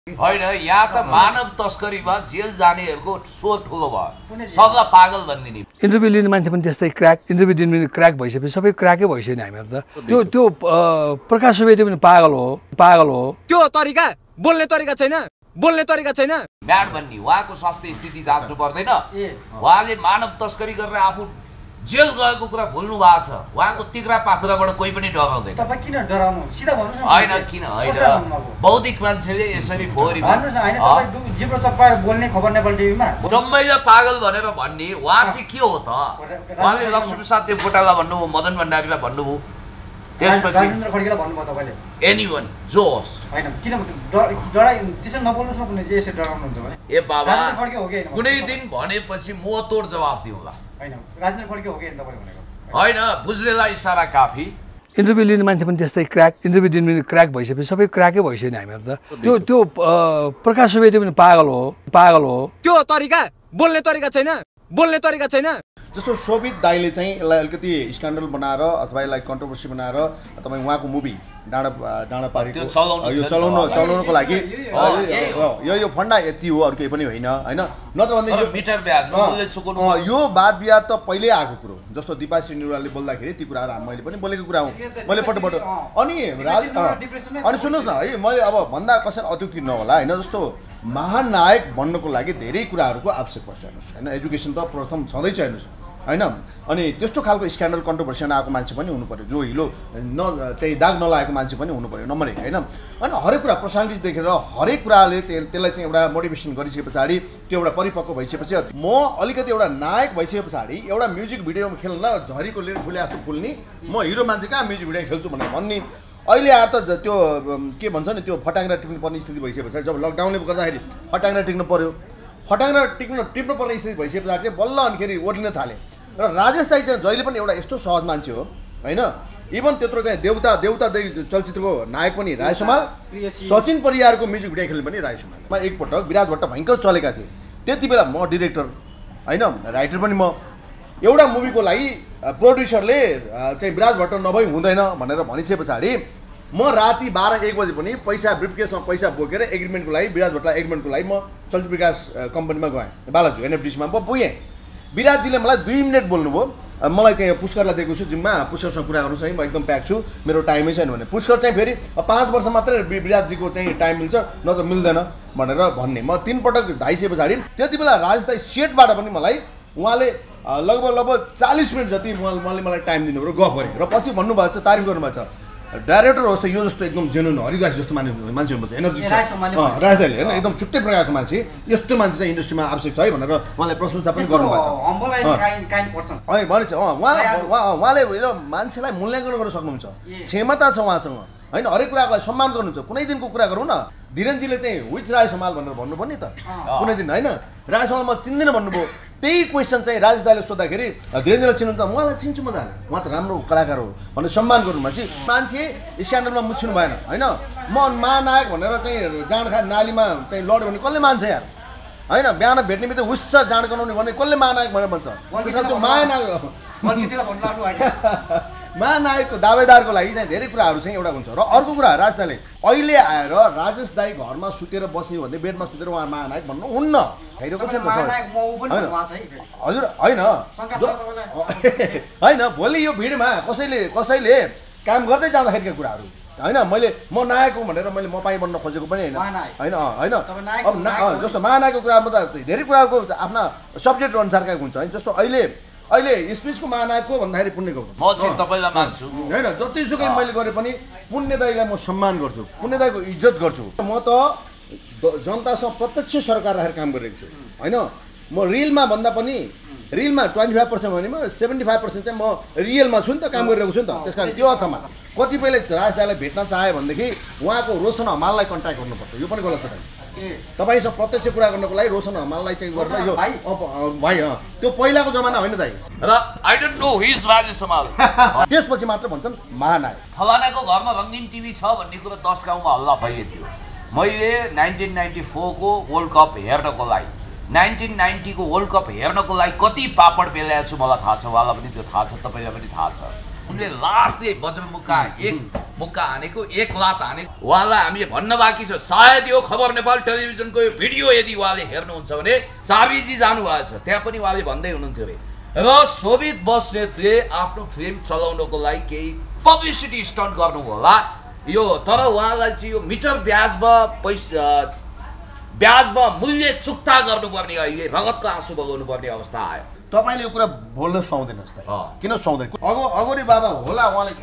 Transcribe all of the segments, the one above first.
होइन यहाँ त मानव तस्करीमा जेल जानेहरूको स्वर ठुलो भयो सबलाई पागल भनिदिने इन्टरभ्यू लिने मान्छे पनि त्यस्तै क्र्याक इन्टरभ्यू दिने क्र्याक भइसकेपछि सबै क्र्याकै भइसक्यो नि हामीहरू त त्यो प्रकाश सुवेदी पनि पागल हो त्यो तरिका बोल्ने तरिका छैन ब्याड भन्ने उहाँको स्वास्थ्य स्थिति जाँच्नु पर्दैन उहाँले मानव तस्करी गरेर आफू जेल गएको कुरा भुल्नु भएको छ उहाँको तिग्रा पाखुराबाट कोही पनि डराउँदैन तपाई किन डराउनु सिधा भन्नुस् न हैन किन हैन बौद्धिक मान्छेले यसरी फोरी भन्नुस् न हैन तपाई जिब्रो चप्पाएर बोल्ने खबर नेपाल टिभीमा जम्मैले पागल भनेर भन्ने उहाँ चाहिँ के हो त उहाँले लक्ष्मीप्रसाद देवकोटालाई भन्नुभयो मदन भण्डारीलाई भन्नुभयो त्यसपछि राजेन्द्र खड्कीलाई भन्नुभयो तपाईले एनीवन जो होस् हैन किन डराइ त्यसै नबोल्नुस् न कुनै जे यसरी डराउनुहुन्छ भने ए बाबा राजेन्द्र खड्की हो कि हैन कुनै दिन भनेपछि मोतोड जवाफ दिउँला हैन राजेन्द्र खड्की हो कि हैन तपाईले भनेको हैन बुझ्नेलाई इशारा काफी इन्टरभ्यू लिने मान्छे पनि त्यस्तै क्र्याक इन्टरभ्यू दिने क्र्याक भइसकेपछि सबै क्र्याकै भइसक्यो नि हामीहरू त त्यो प्रकाश सुवेदी पनि पागल हो त्यो तरिका बोल्ने तरिका छैन जस्तो शोभित दाइले चाहिँ यसलाई अलिकति स्क्यान्डल बनाएर अथवा यसलाई कन्ट्रोभर्सी बनाएर तपाईँ उहाँको मुभी डाँडा पारीको यो चलाउनको लागि यो फन्डा यति हो अरू केही पनि होइन नत्र भने यो वाद विवाद त पहिल्यै आएको कुरो जस्तो दिपाश्री निरुवालले बोल्दाखेरि ती कुराहरू मैले पनि बोलेको कुरा हो मैले पटक अनि सुन्नुहोस् न है मैले अब भन्दा कसैले अत्युक्ति नहोला होइन जस्तो महानायक बन्नको लागि धेरै कुराहरूको आवश्यक पर्छ हेर्नुहोस् होइन एजुकेसन त प्रथम छँदैछ हेर्नुहोस् होइन अनि त्यस्तो खालको स्क्यान्डल कन्ट्रोभर्सीमा आएको मान्छे पनि हुनु पर्यो जो हिलो चाहिँ दाग नलागेको मान्छे पनि हुनु पर्यो नम्बर 1 होइन अनि हरेक कुरा पर्सनालिटी देखेर हरेक कुराले चाहिँ त्यसलाई चाहिँ एउटा मोटिभेसन गरिसके पछाडि त्यो एउटा परिपक्व भइसकेपछि म अलिकति एउटा नायक भइसके पछाडि एउटा म्युजिक भिडियोमा खेल्न झरीको लिएर ठुले हात फुल्ने म हिरो मान्छे कहाँ म्युजिक भिडियो खेल्छु भनेर भन्ने अहिले आएर त त्यो के भन्छ नि त्यो फटाङ्ग्रा टिप्नु पर्ने स्थिति भइसके पछाडि जब लकडाउनले गर्दाखेरि फटाङ्ग्रा टिप्नु पर्यो फटाङ्ग्रा टिप्नु पर्ने स्थिति भइसके पछाडि चाहिँ बल्ल अनिखेरि ओर्लिन थाले र राजेश दाइ चाहिँ जहिले पनि एउटा यस्तो सहज मान्छे हो होइन इभन त्यत्रो चाहिँ देउता चलचित्रको नायक पनि राय समाल सचिन परियारको म्युजिक भिडियो खेल्ने पनि राय समालमा एकपटक विराट भट्ट भयङ्कर चलेका थिए त्यति बेला म डिरेक्टर होइन राइटर पनि म एउटा मुभीको लागि प्रोड्युसरले चाहिँ विराट भट्ट नभई हुँदैन भनेर भनिसके पछाडि म राति 12-1 बजे पनि पैसा ब्रिफकेसमा पैसा बोकेर एग्रिमेन्टको लागि विराट भट्टलाई एग्रिमेन्टको लागि म चलचित्र विकास कम्पनीमा गएँ बालाजु एनएफडिसीमा म पुगेँ विराटजीले मलाई 2 मिनट बोल्नुभयो मलाई चाहिँ पुष्करलाई दिएको छु जिम्मा पुष्करसँग कुरा गर्नु चाहिँ म एकदम प्याक छु मेरो टाइमै छैन भने पुष्कर चाहिँ फेरि 5 वर्ष मात्रै विराटजीको चाहिँ टाइम मिल्छ नत्र मिल्दैन भनेर भन्ने म 3 पटक ढाइसके पछाडि त्यति बेला राजदाई सेटबाट पनि मलाई उहाँले लगभग 40 मिनट जति उहाँले मलाई टाइम दिनुभयो गफ गरेँ र पछि भन्नुभएको छ तारिफ गर्नुभएको छ डाइरेक्टर होस् त यो जस्तो एकदम जेन्युन हरिदास जस्तो मान्छे हुनुपर्छ एनर्जी राजदाइले होइन एकदम छुट्टै प्रकारको मान्छे यस्तो मान्छे चाहिँ इन्डस्ट्रीमा आवश्यक छ है भनेर उहाँले प्रशंसा पनि गर्नुभएको छ भनेछ उहाँले मान्छेलाई मूल्याङ्कन गर्न सक्नुहुन्छ क्षमता छ उहाँसँग होइन हरेक कुराको लागि सम्मान गर्नुहुन्छ कुनै दिनको कुरा गरौँ न धीरेनजीले चाहिँ विच राय समाल भनेर भन्नुभयो नि त कुनै दिन होइन राय समाल म चिन्दिनँ भन्नुभयो त्यही क्वेसन चाहिँ राजेश दाइले सोद्धाखेरि धीरेन्द्रलाई चिन्नुहुन्छ उहाँलाई चिन्छु म दाले उहाँ त राम्रो कलाकार हो भनेर सम्मान गर्नु भएपछि मान्छे स्क्यान्डलमा मुछिनु भएन होइन म महानायक भनेर चाहिँ जाँडखा नालीमा चाहिँ लड्यो भने कसले मान्छ यार होइन बिहान भेट्ने बित्तिकै हुस्स जाँड गनाउने भने कसले महानायक भनेर भन्छ त्यसमा त्यो महानायकको दावेदारको लागि चाहिँ धेरै कुराहरू चाहिँ एउटा हुन्छ र अर्को कुरा राजेश दाइले अहिले आएर राजेश दाइ घरमा सुतेर बस्ने भन्ने बेडमा सुतेर उहाँ महानायक भन्नु हुन्न खाइरहेको छ हजुर होइन भोलि यो भिडमा कसैले काम गर्दै जाँदाखेरिका कुराहरू होइन म नायक हो भनेर म पाइ बन्न खोजेको पनि होइन अब जस्तो महानायकको कुरामा त धेरै कुराको आफ्ना सब्जेक्ट अनुसारका हुन्छ है जस्तो अहिले स्पिचको महानायकको भन्दाखेरि पुण्य गौतम म चाहिँ तपाईलाई मान्छु हैन जतिसुकै मैले गरे पनि पुण्य दाइलाई म सम्मान गर्छु पुण्य दाइको इज्जत गर्छु म त जनतासँग प्रत्यक्ष सरकार राखेर काम गरिरहेको छु हैन म रिलमा भन्दा पनि रिलमा 25% भने म 75% चाहिँ म रियलमा छु नि त काम गरिरहेको छु नि त त्यसकारण त्यो अर्थमा कतिपयले राज दाइलाई भेट्न चाहे भनेदेखि उहाँको रोशन हमाललाई कन्ट्याक्ट गर्नुपर्छ यो पनि गलत छ तपाईसँग प्रत्यक्ष कुरा गर्नको लागि रोशन हमाललाई चाहिँ गरेर यो भाइ त्यो पहिलाको जमाना होइन दाइ र I don't know who is Rajesh Samal त्यसपछि मात्र भन्छन् महानायक फलानाको घरमा रङ्गीन टिभी छ भन्ने कुरा 10 गाउँमा हल्ला भइएको थियो मैले 1994 को वर्ल्ड कप हेर्नको लागि 1990 को वर्ल्ड कप हेर्नको लागि कति पापड बेलाएको छु मलाई थाहा छ उहाँलाई पनि त्यो थाहा छ तपाईलाई पनि थाहा छ उनले लाते बजम मुक्का एक मुक्का हानेको एक लात हानेको उहाँलाई हामीले भन्न बाँकी छ। सायद यो खबर नेपाल टेलिभिजनको यो भिडियो यदि उहाँले हेर्नुहुन्छ भने चाबीजी जानुभएको छ त्यहाँ पनि उहाँले भन्दै हुनुहुन्थ्यो अरे। र शोभित बस्नेतले आफ्नो फिल्म चलाउनको लागि केही पब्लिसिटी स्टन्ट गर्नुभयो होला यो, तर उहाँलाई चाहिँ यो मिटर ब्याजमा मूल्य चुक्ता गर्नुपर्ने अहिले रगतको आँसु बगाउनु पर्ने अवस्था आयो। तपाईँले यो कुरा बोल्न सुहाउँदैनस् त, किन सुहाउँदैन? अगोरी बाबा होला उहाँले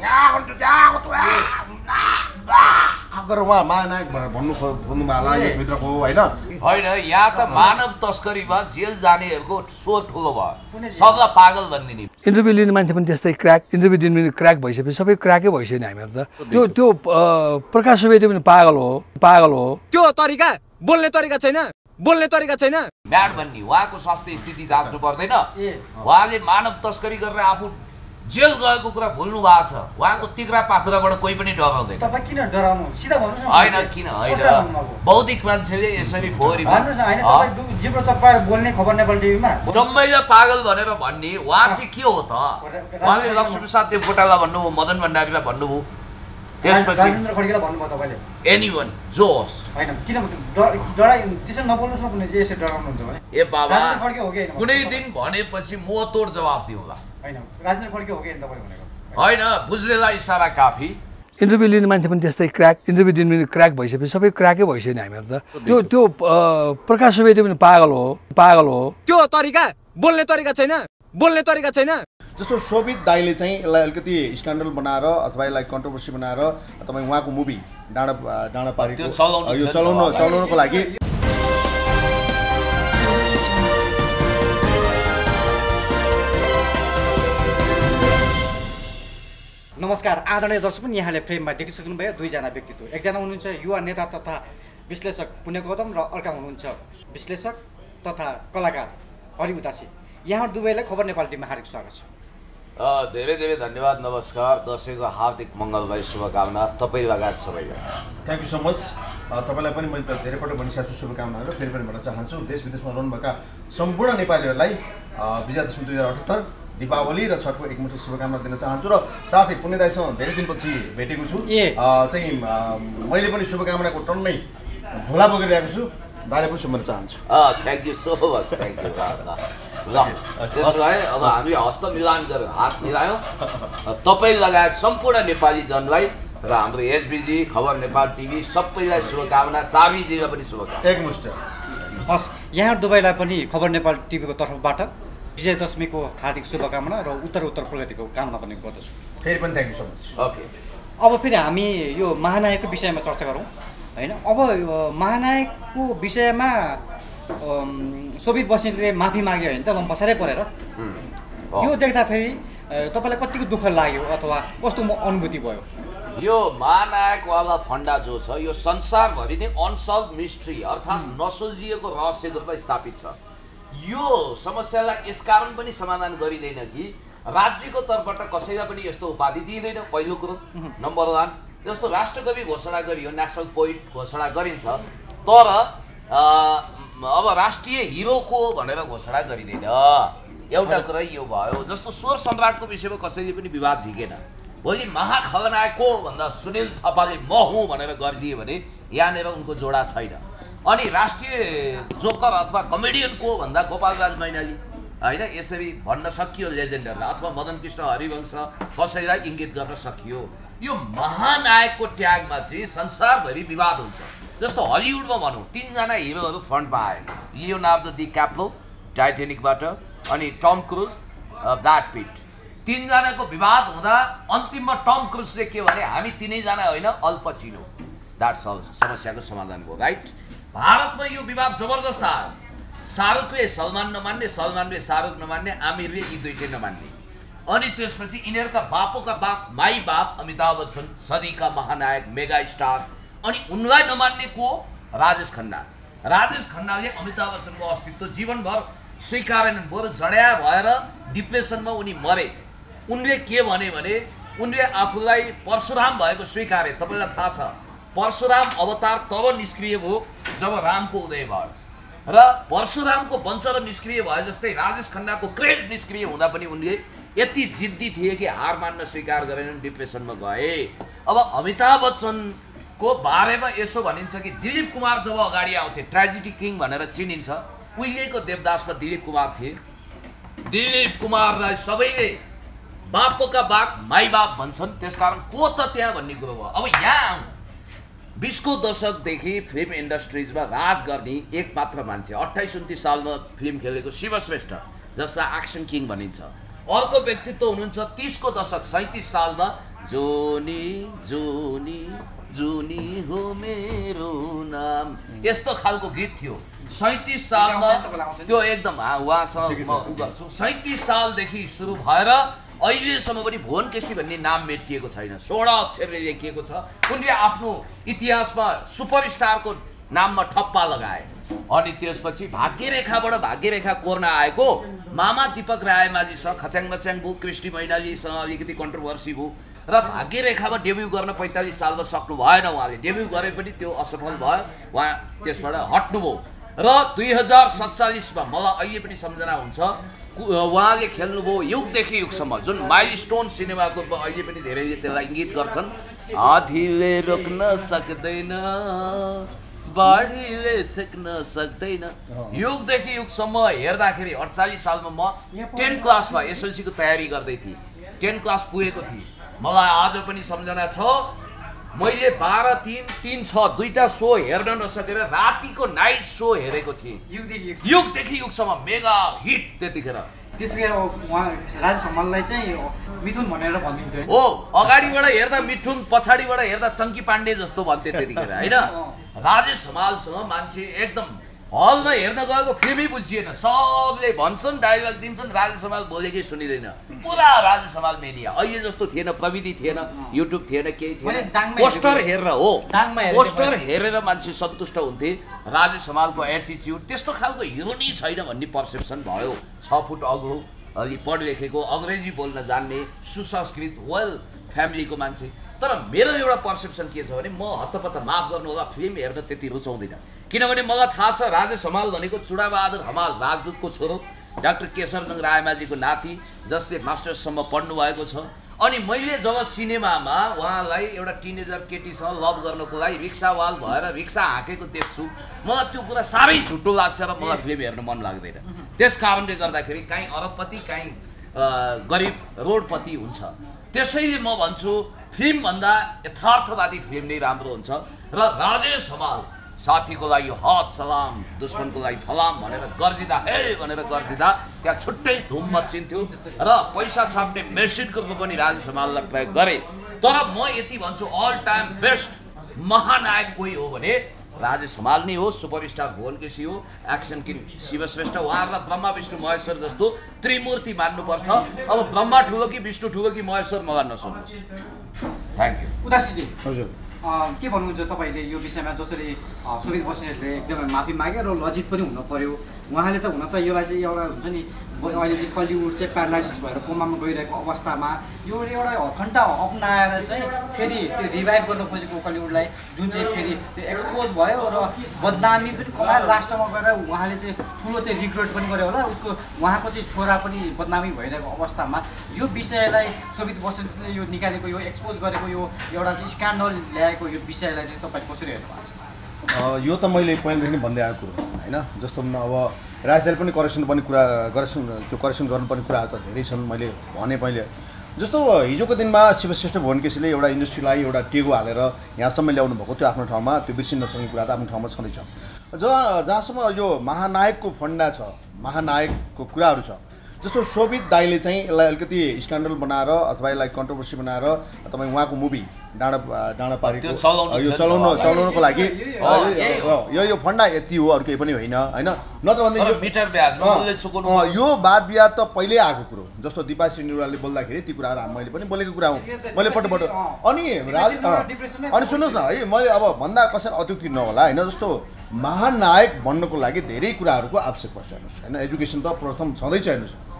उहाँ महानायक भनेर भन्नुभयो होला यसभित्रको होइन होइन। यहाँ त मानव तस्करीमा जेल जानेहरूको स्वर ठुलो भयो, सबलाई पागल भनिदिने। इन्टरभ्यू लिने मान्छे पनि त्यस्तै क्र्याक, इन्टरभ्यू दिने क्र्याक भइसकेपछि सबै क्र्याकै भइसक्यो नि हामीहरू त। त्यो प्रकाश सुवेदी पनि पागल हो। त्यो तरिका बोल्ने तरिका छैन। म्याड भन्ने उहाँको स्वास्थ्य स्थिति जाँच्नु पर्दैन। उहाँले मानव तस्करी गरेर आफू जेल गएको कुरा भुल्नु भएको छ। उहाँको तिग्रा पाखुराबाट कोही पनि डराउँदैन। तपाईँ किन डराउनु? सिधा भन्नुहोस् न। होइन किन होइन, बौद्धिक मान्छेले यसरी फोहोरी भन्नुहोस् न। होइन तपाईँ जिब्रो चप्पाएर बोल्ने खबर नेपाल टिभीमा जम्मैले पागल भनेर भन्ने उहाँ चाहिँ के हो त? उहाँले लक्ष्मीप्रसाद देवकोटालाई भन्नुभयो, मदन भण्डारीलाई भन्नुभयो, त्यसपछि राजेन्द्र खड्कीलाई भन्नुभयो तपाईँले। एनीवन जो होस् होइन किन डराइ त्यसरी नबोल्नुहोस् न। कुनै जे यसरी डराउनुहुन्छ भने ए बाबा राजेन्द्र खड्की हो कि होइन? कुनै दिन भनेपछि मोतोड जवाब दिउँला। होइन राजेन्द्र खड्की हो कि होइन तपाईँले भनेको? होइन बुझ्नेलाई इसारा काफी। इन्टरभ्यू लिने मान्छे पनि त्यस्तै क्र्याक, इन्टरभ्यू दिने क्र्याक भइसकेपछि सबै क्र्याकै भइसक्यो नि हामीहरू त। त्यो प्रकाश सुवेदी पनि पागल हो। त्यो तरिका बोल्ने तरिका छैन। जस्तो शोभित दाइले चाहिँ यसलाई अलिकति स्क्यान्डल बनाएर अथवा यसलाई कन्ट्रोभर्सी बनाएर तपाईँ उहाँको मुभी डाँडा पारीको यो चलाउनको लागि नमस्कार आदरणीय दर्शकगण, यहाँले फ्रेममा देखिसक्नुभयो दुईजना व्यक्तित्व। एकजना हुनुहुन्छ युवा नेता तथा विश्लेषक पुण्य गौतम र अर्का हुनुहुन्छ विश्लेषक तथा कलाकार हरि उदासी। यहाँ दुवैलाई खबर नेपाल टिममा हार्दिक स्वागत छ। धेरै धेरै धन्यवाद। नमस्कार, दसैँको हार्दिक मङ्गलमय शुभकामना तपाईँ लगायत सबैलाई। Thank you so much. तपाईँलाई पनि मैले त धेरैपल्ट भनिसकेको छु शुभकामनाहरू फेरि पनि भन्न चाहन्छु। देश विदेशमा रहनुभएका सम्पूर्ण नेपालीहरूलाई विजयादशमी 2078 दीपावली र छठको एकमुठी शुभकामना दिन चाहन्छु र साथै पुण्य दाइसँग धेरै दिनपछि भेटेको छु। चाहिँ मैले पनि शुभकामनाको टन्नै झोला बोकेर ल्याएको छु। दाइले पनि शुभकामना चाहन्छु। Thank you so much, thank you. ल त्यसो भए अब हामी हस्त मिलान गरेर हात मिलायौँ। तपाईँ लगायत सम्पूर्ण नेपाली जनलाई र हाम्रो एसबिजी खबर नेपाल टिभी सबैलाई शुभकामना, चाबीजीलाई पनि शुभकामना। एकमुष्ट हस्, यहाँ दुवैलाई पनि खबर नेपाल टिभीको तर्फबाट विजयदशमीको हार्दिक शुभकामना र उत्तर प्रगतिको कामना पनि गर्दछु। फेरि पनि thank you so much. Okay, अब फेरि हामी यो महानायकको विषयमा चर्चा गरौँ होइन। अब महानायकको विषयमा शोभित बस्नेतले माफी माग्यो होइन त लम्पसारै परेर। यो देख्दाखेरि तपाईँलाई कतिको दुःख लाग्यो अथवा कस्तो अनुभूति भयो? यो महानायकवाला फन्डा जो छ यो संसारभरि नै अनसल्भ मिस्ट्री अर्थात् नसुल्झिएको रहस्यको रूपमा स्थापित छ। यो समस्यालाई यसकारण पनि समाधान गरिँदैन कि राज्यको तर्फबाट कसैलाई पनि यस्तो उपाधि दिइँदैन। पहिलो कुरो नम्बर 1, जस्तो राष्ट्रकवि घोषणा गरियो, नेसनल पोइट घोषणा गरिन्छ, तर अब राष्ट्रिय हिरो को भनेर घोषणा गरिँदैन। एउटा कुरा यो भयो। जस्तो स्वर सम्राटको विषयमा कसैले पनि विवाद झिकेन। भोलि महाखलनायक को भन्दा सुनिल थापाले म हुँ भनेर गर्जियो भने यहाँनिर उनको जोडा छैन। अनि राष्ट्रिय जोकर अथवा कमेडियन को भन्दा गोपालराज मैनाली होइन यसरी भन्न सकियो लेजेन्डरलाई, अथवा मदन कृष्ण हरिवंश कसैलाई इङ्गित गर्न सकियो। यो महानायकको ट्यागमा चाहिँ संसारभरि विवाद हुन्छ। जस्तो हलिउडमा भनौँ 3 जना हिरोहरू फ्रन्टमा आए, लियोनार्दो डिक्याप्रियो टाइटेनिकबाट, अनि टम क्रुज, ब्र्याड पिट। 3 जनाको विवाद हुँदा अन्तिममा टम क्रुजले के भने हामी 3 जना होइन अल पचिनो, द्याट्स अल, समस्याको समाधान भयो। राइट, भारतमा यो विवाद जबरजस्त आयो। शाहरुखले सलमान नमान्ने, सलमानले शाहरुख नमान्ने, आमिरले यी दुईटै नमान्ने। अनि त्यसपछि यिनीहरूका बापुका बाप माई बाप अमिताभ बच्चन सदीका महानायक मेगा स्टार, अनि उनलाई नमान्ने को राजेश खन्ना। राजेश खन्नाले अमिताभ बच्चनको अस्तित्व जीवनभर स्वीकारेनन्, बरु जड्या भएर डिप्रेसनमा उनी मरे। उनले के भने उनले आफूलाई परशुराम भएको स्वीकारे। तपाईँलाई थाहा छ परशुराम अवतार तब निष्क्रिय भयो जब रामको उदय भयो, र परशुरामको वंश र निष्क्रिय भए जस्तै राजेश खन्नाको क्रेज निष्क्रिय हुँदा पनि उनले यति जिद्दी थिए कि हार मान्न स्वीकार गरेनन्, डिप्रेसनमा गए। अब अमिताभ बच्चनको बारेमा यसो भनिन्छ कि दिलीप कुमार जब अगाडि आउँथे, ट्रेजेडी किङ भनेर चिनिन्छ, उहिलेको देवदासमा दिलीप कुमार थिए। दिलीप कुमारलाई सबैले बापका बाप माई बाप भन्छन्, त्यसकारण को त त्यहाँ भन्ने कुरो भयो। अब यहाँ 20को दशकदेखि फिल्म इन्डस्ट्रिजमा राज गर्ने एक मात्र मान्छे, 28-29 सालमा फिल्म खेलेको शिव श्रेष्ठ, जसलाई एक्सन किङ भनिन्छ। अर्को व्यक्तित्व हुनुहुन्छ 30को दशक 37 सालमा जोनी जोनी जुनी हो मेरो नाम, यस्तो खालको गीत थियो 37 सालमा। त्यो एकदम उहाँसँग म उ गर्छु। 37 सालदेखि सुरु भएर अहिलेसम्म पनि भुवन केसी भन्ने नाम मेटिएको छैन, 16 अक्षरले लेखिएको छ। उनले आफ्नो इतिहासमा सुपरस्टारको नाममा ठप्पा लगाए। अनि त्यसपछि भाग्यरेखाबाट भाग्यरेखा कोर्न आएको मामा दीपक रायमाझीसँग खच्याङ मच्याङ भयो, कृष्टि मैनालीसँग अलिकति कन्ट्रोभर्सी भयो र भाग्यरेखामा डेब्यू गर्न 45 सालमा सक्नु भएन। उहाँले डेब्यू गरे पनि त्यो असफल भयो, उहाँ त्यसबाट हट्नुभयो। र 2047मा मलाई अहिले पनि सम्झना हुन्छ, उहाँले खेल्नुभयो युगदेखि युगसम्म, जुन माइलस्टोन सिनेमाको अहिले पनि धेरैले त्यसलाई इङ्गित गर्छन्, आधीले रोक्न सक्दैन बाढीले छेक्न सक्दैन। युगदेखि युगसम्म हेर्दाखेरि 48 सालमा म 10 क्लासमा एसएलसीको तयारी गर्दै थिएँ, 10 क्लास पुगेको थिएँ। मलाई आज पनि सम्झना छ, मैले 12, 3, 3, 6 दुईटा सो हेर्न नसकेर रातिको नाइट सो हेरेको थिएँ। युगदेखि युगसम्म मेगा हिट त्यतिखेर। त्यसखेर राजेश हमाललाई चाहिँ मिथुन भनेर भनिन्थ्यो हो, अगाडिबाट हेर्दा मिथुन, पछाडिबाट हेर्दा चङ्की पाण्डे जस्तो भन्थे त्यतिखेर होइन। राजेश हमालसँग मान्छे एकदम हलमा हेर्न गएको फिल्मै बुझिएन, सबले भन्छन् डायलग दिन्छन्, राजेश हमाल बोलेकै सुनिँदैन, पुरा राजेश हमाल मेनिया। अहिले जस्तो थिएन, प्रविधि थिएन, युट्युब थिएन, केही थिएन, पोस्टर हेरेर हो, पोस्टर हेरेर मान्छे सन्तुष्ट हुन्थे। राजेश हमालको एटिच्युड त्यस्तो खालको हिरो नै छैन भन्ने पर्सेप्सन भयो। 6 फुट अग्लो, अलि पढ लेखेको, अङ्ग्रेजी बोल्न जान्ने, सुसंस्कृत, वेल फ्यामिलीको मान्छे। तर मेरो एउटा पर्सेप्सन के छ भने, म हत्तपत्त माफ गर्नु होला, फिल्म हेर्न त्यति रुचाउँदिनँ। किनभने मलाई थाहा छ राजेश हमाल भनेको चुडाबहादुर हमाल राजदूतको छोरो, डाक्टर केशरजङ रायमाझीको नाति, जसले मास्टर्ससम्म पढ्नु भएको छ। अनि मैले जब सिनेमामा उहाँलाई एउटा टिनेजर केटीसँग लभ गर्नको लागि रिक्सावाल भएर रिक्सा हाँकेको देख्छु, मलाई त्यो कुरा साह्रै झुटो लाग्छ र मलाई फिल्म हेर्न मन लाग्दैन। त्यस कारणले गर्दाखेरि काहीँ अरबपति काहीँ गरिब रोडपति हुन्छ। त्यसैले म भन्छु फिल्मभन्दा यथार्थवादी फिल्म नै राम्रो हुन्छ। र राजेश हमाल साथीको लागि हात सलाम, दुश्मनको लागि फलाम भनेर गर्जिँदा, हे भनेर गर्जिँदा त्यहाँ छुट्टै धुम मच्चिन्थ्यो र पैसा छाप्ने मेसिनको रूपमा पनि राजेश हमाललाई प्रयोग गरे। तर म यति भन्छु, अल टाइम बेस्ट महानायक कोही हो भने राजेश हमाल नै हो, सुपरस्टार भुवन केसी हो, एक्सन किङ शिव श्रेष्ठ। उहाँहरूलाई ब्रह्मा विष्णु महेश्वर जस्तो त्रिमूर्ति मान्नुपर्छ। अब ब्रह्मा ठुलो कि विष्णु ठुलो कि महेश्वर मलाई नसोध्नुहोस्। Thank you. उदासीजी हजुर के भन्नुहुन्छ तपाईँले यो विषयमा? जसरी शोभित बस्नेतले एकदमै माफी मागे र लज्जित पनि हुन पर्यो। उहाँले त हुन त यसलाई चाहिँ एउटा हुन्छ नि, अहिले चाहिँ कलिउड चाहिँ प्यारालाइसिस भएर कोमामा गइरहेको अवस्थामा यो एउटा हथकण्डा अपनाएर चाहिँ फेरि त्यो रिभाइभ गर्न खोजेको कलिउडलाई, जुन चाहिँ फेरि त्यो एक्सपोज भयो र बदनामी पनि कमाएर लास्टमा गएर उहाँले चाहिँ ठुलो चाहिँ रिग्रेट पनि गर्यो होला, उसको उहाँको चाहिँ छोरा पनि बदनामी भइरहेको अवस्थामा यो विषयलाई शोभित बस्नेतले यो निकालेको, यो एक्सपोज गरेको, यो एउटा चाहिँ स्क्यान्डल ल्याएको यो विषयलाई चाहिँ तपाईँ कसरी हेर्नु भएको छ? यो त मैले पहिलादेखि नै भन्दै आएको कुरो होइन। जस्तो अब राजदाले पनि करेक्सन करेक्सन गर्नुपर्ने कुराहरू त धेरै छन्। मैले भने पहिले जस्तो हिजोको दिनमा शिवश्रेष्ठ भुवन केसीले एउटा इन्डस्ट्रीलाई एउटा टेगो हालेर यहाँसम्म ल्याउनु भएको, त्यो आफ्नो ठाउँमा, त्यो बिर्सिन नसक्ने कुरा त आफ्नो ठाउँमा छँदैछ। जहाँसम्म यो महानायकको फन्डा छ, महानायकको कुराहरू छ, जस्तो शोभित दाईले चाहिँ यसलाई अलिकति स्क्यान्डल बनाएर अथवा यसलाई कन्ट्रोभर्सी बनाएर तपाईँ उहाँको मुभी डाँडा पारीको यो चलाउनको लागि यो फन्डा यति हो, अरू केही पनि होइन होइन। नत्र भने यो वाद विवाद त पहिल्यै आएको कुरो। जस्तो दिपाश्री निरुवालले बोल्दाखेरि ती कुराहरू मैले पनि बोलेको कुरा हो, मैले पटपट। अनि सुन्नुहोस् न है, मैले अब भन्दा कसैले अत्युक्ति नहोला होइन। जस्तो महानायक बन्नको लागि धेरै कुराहरूको आवश्यक पर्छ हेर्नुहोस् होइन। एजुकेसन त प्रथम छँदैछ हेर्नुहोस्,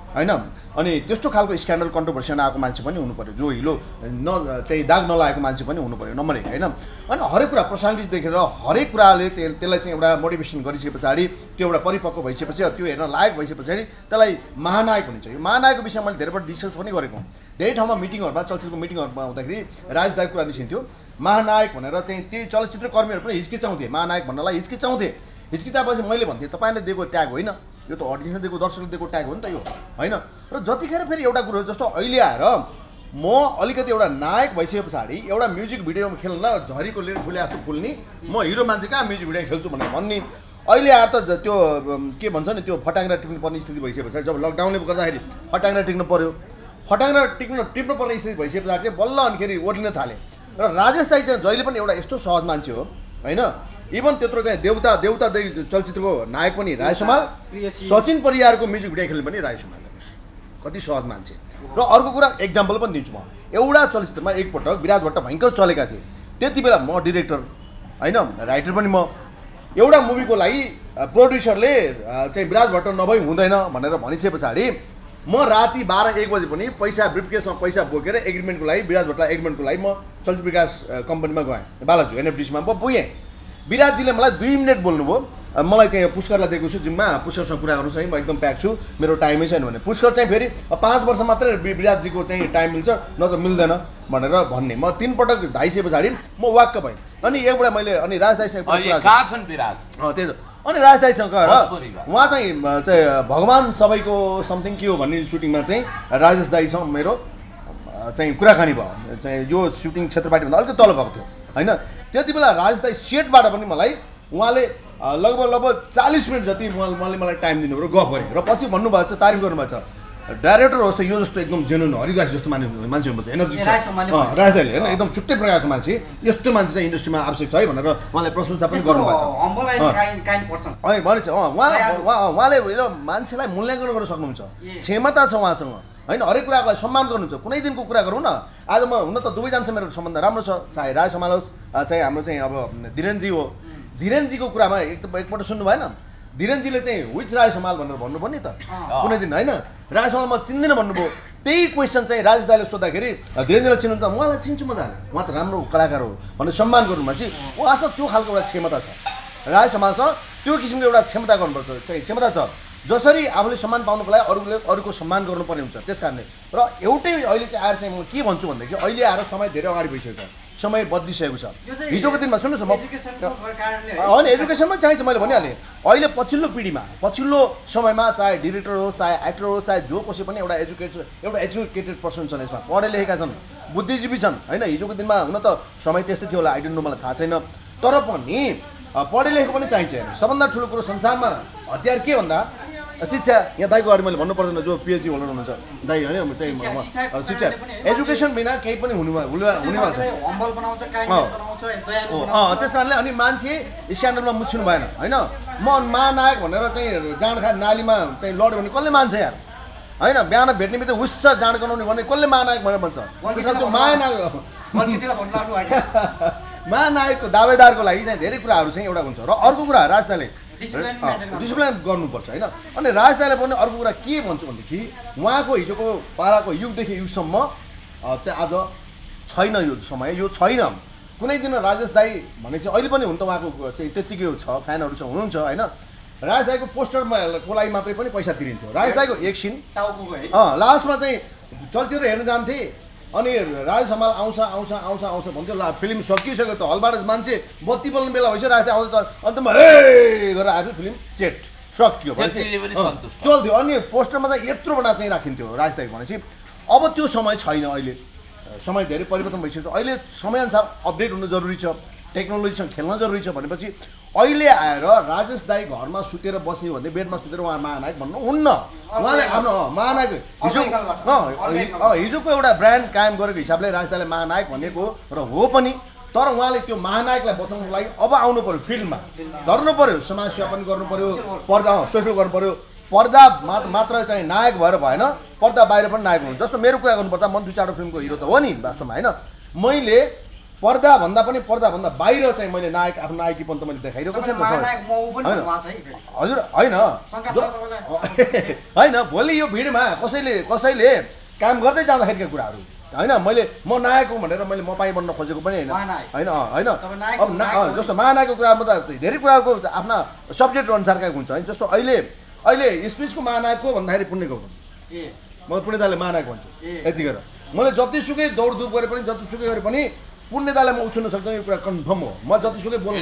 होइन अनि त्यस्तो खालको स्क्यान्डल कन्ट्रोभर्सीमा आएको मान्छे पनि हुनु पर्यो जो हिलो चाहिँ दाग नलागेको मान्छे पनि हुनु पर्यो नम्बर 1 होइन अनि हरेक कुरा पर्सनालिटी देखेर हरेक कुराले चाहिँ त्यसलाई चाहिँ एउटा मोटिभेसन गरिसके पछाडि त्यो एउटा परिपक्व भइसकेपछि त्यो हेर्न लायक भइसके पछाडि त्यसलाई महानायक भनिन्छ यो महानायकको विषयमा मैले धेरैपल्ट डिस्कस पनि गरेको धेरै ठाउँमा मिटिङहरूमा चलचित्रको मिटिङहरूमा हुँदाखेरि राजदायको कुरा निस्किन्थ्यो महानायक भनेर चाहिँ त्यही चलचित्र कर्मीहरू पनि हिचकिचाउँथे महानायक भन्नलाई हिचकिचाएपछि मैले भन्थेँ तपाईँले दिएको ट्याग होइन यो त अडियन्सले दिएको दर्शकले दिएको ट्याग हो नि त यो होइन र जतिखेर फेरि एउटा कुरो जस्तो अहिले आएर म अलिकति एउटा नायक भइसके पछाडि एउटा म्युजिक भिडियोमा खेल्न झरीको लिएर ठुले हात फुल्ने म हिरो मान्छे कहाँ म्युजिक भिडियो खेल्छु भनेर भन्ने अहिले आएर त त्यो के भन्छ नि त्यो फटाङ्ग्रा टिप्नु पर्ने स्थिति भइसके पछाडि जब लकडाउनले गर्दाखेरि फटाङ्ग्रा टिप्नु पर्यो फटाङ्ग्रा टिप्नु पर्ने स्थिति भइसके पछाडि चाहिँ बल्ल अनिखेरि ओर्लिन थाले र राजेश दाइ चाहिँ जहिले पनि एउटा यस्तो सहज मान्छे हो होइन इभन त्यत्रो चाहिँ देउता चलचित्रको नायक पनि राय समाल सचिन परियारको म्युजिक भिडियो खेल्ने पनि राय समाल कति सहज मान्छे र अर्को कुरा एक्जाम्पल पनि दिन्छु म एउटा चलचित्रमा एकपटक विराज भट्ट भयङ्कर चलेका थिए त्यति बेला म डिरेक्टर होइन राइटर पनि म एउटा मुभीको लागि प्रोड्युसरले चाहिँ विराज भट्ट नभई हुँदैन भनेर भनिसके पछाडि म राति 12-1 बजे पनि पैसा ब्रिफकेसमा पैसा बोकेर एग्रिमेन्टको लागि विराज भट्टलाई एग्रिमेन्टको लागि म चलचित्र विकास कम्पनीमा गएँ बालाजु एनएफडिसीमा म पुगेँ विराजजीले मलाई 2 मिनट बोल्नुभयो मलाई चाहिँ पुष्करलाई दिएको छु जिम्मा पुष्करसँग कुरा गर्नु चाहिँ म एकदम प्याक छु मेरो टाइमै छैन भने पुष्कर चाहिँ फेरि 5 वर्ष मात्रै विराजजीको चाहिँ टाइम मिल्छ नत्र मिल्दैन भनेर भन्ने म 3 पटक ढाइसके पछाडि म वाक्क भएँ अनि एकबाट मैले अनि राजदाइसँग कहाँ छन् विराज त्यही त अनि राजदाइसँग गएर उहाँ चाहिँ भगवान सबैको समथिङ के हो भन्ने सुटिङमा चाहिँ राजेश दाइसँग मेरो चाहिँ कुराकानी भयो चाहिँ यो सुटिङ क्षेत्रपाटीभन्दा अलिकति तल भएको थियो होइन त्यति बेला राजेश दाइ सेटबाट पनि मलाई उहाँले लगभग 40 मिनट जति उहाँले मलाई टाइम दिनुभयो र गफ गरेँ र पछि भन्नुभएको छ तारिफ गर्नुभएको छ डाइरेक्टर होस् त यो जस्तो एकदम जेन्युन हरिदास जस्तो मान्छे हुनुपर्छ एनर्जी राज दाइले होइन एकदम छुट्टै प्रकारको मान्छे यस्तो मान्छे चाहिँ इन्डस्ट्रीमा आवश्यक छ है भनेर उहाँले प्रशंसा पनि गर्नुभएको छ भनेपछि उहाँले मान्छेलाई मूल्याङ्कन गर्न सक्नुहुन्छ क्षमता छ उहाँसँग होइन हरेक कुराको लागि सम्मान गर्नुहुन्छ कुनै दिनको कुरा गरौँ न आज म हुन त दुवैजनासँग मेरो सम्बन्ध राम्रो छ चाहे राय समाल होस् चाहे हाम्रो चाहिँ अब धीरेनजी हो धीरेनजीको कुरामा एकपल्ट सुन्नु भएन धीरेनजीले चाहिँ विच राय समाल भनेर भन्नुभयो नि त कुनै दिन होइन राय समाल म चिन्दिनँ भन्नुभयो त्यही क्वेसन चाहिँ राजेश दाइले सोद्धाखेरि धीरेनजीलाई चिन्नु त उहाँलाई चिन्छु म त उहाँ त राम्रो कलाकार हो भनेर सम्मान गर्नुभएपछि उहाँसँग त्यो खालको एउटा क्षमता छ राय समालसँग त्यो किसिमको एउटा क्षमता गर्नुपर्छ चाहिँ क्षमता छ जसरी आफूले सम्मान पाउनुको लागि अरूको सम्मान गर्नुपर्ने हुन्छ त्यस कारणले र एउटै अहिले चाहिँ आएर चाहिँ म के भन्छु भनेदेखि अहिले आएर समय धेरै अगाडि भइसकेको छ समय बदलिसकेको छ हिजोको दिनमा सुन्नुहोस् न होइन एजुकेसनमा चाहिन्छ मैले भनिहालेँ अहिले पछिल्लो पिँढीमा पछिल्लो समयमा चाहे डिरेक्टर होस् चाहे एक्टर होस् चाहे जो कसै पनि एउटा एजुकेटेड पर्सन छन् यसमा पढे लेखेका छन् बुद्धिजीवी छन् होइन हिजोको दिनमा हुन त समय त्यस्तै थियो होला आई डोन्ट नो मलाई थाहा छैन तर पनि पढे लेखेको पनि चाहिन्छ सबभन्दा ठुलो कुरो संसारमा हतियार के भन्दा शिक्षा यहाँ दाइको अगाडि मैले भन्नु पर्दैन जो पिएचडी होल्डर हुनुहुन्छ दाइ होइन चाहिँ शिक्षा एजुकेसन बिना केही पनि हुनेवाला छ त्यस कारणले अनि मान्छे स्क्यान्डलमा मुछिनु भएन होइन म महानायक भनेर चाहिँ जाँडखा नालीमा चाहिँ लड्यो भने कसले मान्छ यार होइन बिहान भेट्ने बित्तिकै हुस्स जाँड गनाउने भने कसले महानायक भनेर भन्छ त्यसकारण त्यो महानायकको दावेदारको लागि चाहिँ धेरै कुराहरू चाहिँ एउटा हुन्छ र अर्को कुरा राजदाले डिसिप्लिन गर्नुपर्छ होइन अनि राजदाले पनि अर्को कुरा के भन्छु भनेदेखि उहाँको हिजोको पालाको युगदेखि युगसम्म चाहिँ आज छैन यो समय यो छैन कुनै दिन राजेश दाई भने चाहिँ अहिले पनि हुन त उहाँको चाहिँ त्यत्तिकै छ फ्यानहरू छ हुनुहुन्छ होइन राजेश दाईको पोस्टरमा को लागि मात्रै पनि पैसा तिरिन्थ्यो राजेश दाईको एकछिन लास्टमा चाहिँ चलचित्र हेर्न जान्थे अनि राजेश समाल आउँछ भन्थ्यो ल फिल्म सकिसक्यो त हलबाट मान्छे बत्ती बल्ने बेला भइसक्यो राजेश आउँछ त अन्तमा हे गरेर आएको फिल्म चेट सकियो चल्थ्यो अनि पोस्टरमा चाहिँ यत्रो बडा चाहिँ राखिन्थ्यो राजेश दाई भनेपछि अब त्यो समय छैन अहिले समय धेरै परिवर्तन भइसकेको छ अहिले समयअनुसार अपडेट हुनु जरुरी छ टेक्नोलोजीसँग खेल्न जरुरी छ भनेपछि अहिले आएर राजेश दाई घरमा सुतेर बस्ने भन्ने बेडमा सुतेर उहाँ महानायक भन्नु हुन्न उहाँले आफ्नो महानायक हिजोको एउटा ब्रान्ड कायम गरेको हिसाबले राजेश दाईले महानायक भनेको र हो पनि तर उहाँले त्यो महानायकलाई बचाउनको लागि अब आउनु पर्यो फिल्डमा गर्नु पर्यो समाज सेवा पनि गर्नु पर्यो पर्दा सोसल गर्नु पर्यो पर्दा मात्र चाहिँ नायक भएर भएन पर्दा बाहिर पनि नायक हुनु जस्तो मेरो कुरा गर्नुपर्दा म 2-4 फिल्मको हिरो त हो नि वास्तवमा होइन मैले पर्दाभन्दा बाहिर चाहिँ मैले नायक आफ्नो नायकीपन त मैले देखाइरहेको छु हजुर होइन होइन भोलि यो भिडमा कसैले काम गर्दै जाँदाखेरिका कुराहरू होइन म नायक हुँ भनेर मैले मपाई बन्न खोजेको पनि होइन अब जस्तो महानायकको कुरामा त धेरै कुराको आफ्ना सब्जेक्ट अनुसारका हुन्छ है जस्तो अहिले स्पिचको महानायक को भन्दाखेरि पुण्य गौतम म पुण्यदाले महानायक भन्छु यतिखेर मैले जतिसुकै दौडधुप गरे पनि जतिसुकै गरे पनि पुण्यदालाई म उछिन्न सक्दैन यो कुरा कन्फर्म हो म जतिसुकै बोल्नु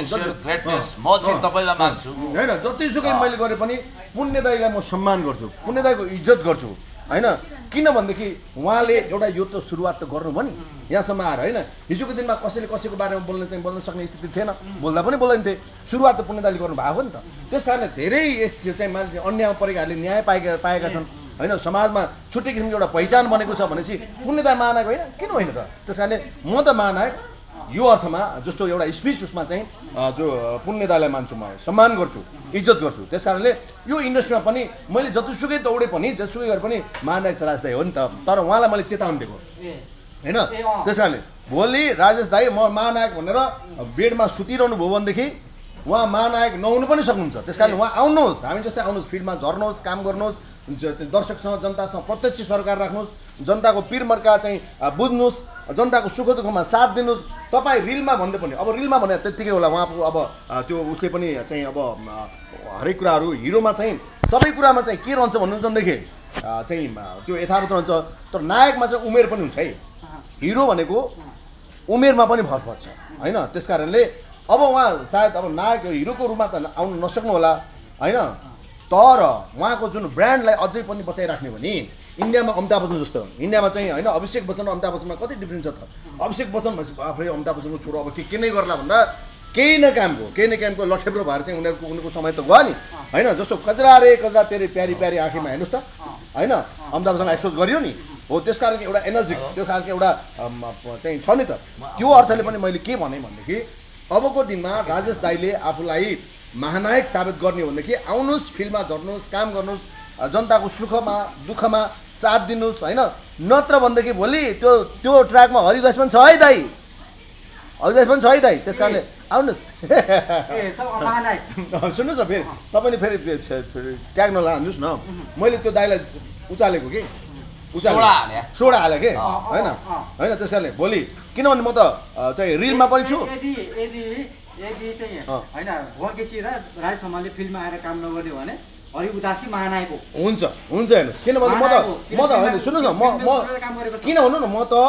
होइन जतिसुकै मैले गरे पनि पुण्यदाईलाई म सम्मान गर्छु पुण्यदाईको इज्जत गर्छु होइन किनभनेदेखि उहाँले एउटा यो त सुरुवात त गर्नु भयो नि यहाँसम्म आएर होइन हिजोको दिनमा कसैले कसैको बारेमा बोल्न सक्ने स्थिति थिएन बोल्दा पनि बोल्दैन थिए सुरुवात त पुण्यदाले गर्नु भएको नि त त्यस कारणले धेरै यो चाहिँ मान्छे अन्यायमा परेकाहरूले न्याय पाएका छन् होइन समाजमा छुट्टै किसिमको एउटा पहिचान बनेको छ भनेपछि पुण्यदा महानायक होइन किन होइन त त्यस कारणले म त महानायक यो अर्थमा जस्तो एउटा स्पिच उसमा चाहिँ जो पुण्यदालाई मान्छु म सम्मान गर्छु इज्जत गर्छु त्यस कारणले यो इन्डस्ट्रीमा पनि मैले जतिसुकै दौडे पनि जतिसुकै गरे पनि महानायक त राजेश दाई हो नि त तर उहाँलाई मैले चेतावनी दिएको होइन त्यस कारणले भोलि राजेश दाई म महानायक भनेर बेडमा सुतिरहनु भयो भनेदेखि उहाँ महानायक नहुनु पनि सक्नुहुन्छ त्यस कारणले उहाँ आउनुहोस् हामी जस्तै आउनुहोस् फिल्डमा झर्नुहोस् काम गर्नुहोस् दर्शकसँग जनतासँग प्रत्यक्ष सरकार राख्नुहोस् जनताको पिरमर्का चाहिँ बुझ्नुहोस् जनताको सुख दुःखमा साथ दिनुहोस् तपाईँ रिलमा भन्दै पनि अब रिलमा भने त्यत्तिकै होला उहाँको अब त्यो उसले पनि चाहिँ अब हरेक कुराहरू हिरोमा चाहिँ सबै कुरामा चाहिँ के रहन्छ भन्नुहुन्छ भनेदेखि चाहिँ त्यो यथावत रहन्छ तर नायकमा चाहिँ उमेर पनि हुन्छ है हिरो भनेको उमेरमा पनि भर पर्छ होइन त्यस कारणले अब उहाँ सायद अब नायक हिरोको रूपमा त आउनु नसक्नु होला होइन तर उहाँको जुन ब्रान्डलाई अझै पनि बचाइराख्ने भने इन्डियामा अमिताभ बच्चन जस्तो इन्डियामा चाहिँ होइन अभिषेक बच्चन र अमिताभ बच्चनमा कति डिफ्रेन्स छ त अभिषेक बच्चन भनेपछि आफै अमिताभ बच्चनको छोरो अब के नै गर्ला भन्दा केही न कामको लठेब्रो भएर चाहिँ उनीहरूको समय त गयो नि होइन जस्तो कजरा तेरे प्यारी प्यारी आँखीमा हेर्नुहोस् त होइन अमिताभ बच्चनलाई एक्सपोज गरियो नि हो त्यस कारणको एउटा एनर्जी त्यो खालको एउटा चाहिँ छ नि त त्यो अर्थले पनि मैले के भने भनेदेखि अबको दिनमा राजेश दाईले आफूलाई महानायक साबित गर्ने हो भनेदेखि आउनुहोस् फिल्डमा झर्नुहोस् काम गर्नुहोस् जनताको सुखमा दुःखमा साथ दिनुहोस् होइन नत्र भनेदेखि भोलि त्यो ट्र्याकमा हरि उदासी पनि छ है दाई त्यस कारणले आउनुहोस् सुन्नुहोस् न फेरि तपाईँले फेरि ट्याग नलानुहोस् न मैले त्यो दाईलाई उचालेको कि सोडा हाले कि होइन त्यस कारणले भोलि किनभने म त चाहिँ रिलमा पनि छु यदि चाहिँ होइन भोकेसी र राज समालले फिल्ममा आएर काम नगर्यो भने हरि उदासी महानायक हुन्छ हेर्नुहोस् किनभने म त होइन सुन्नुहोस् न म किन भन्नु न म त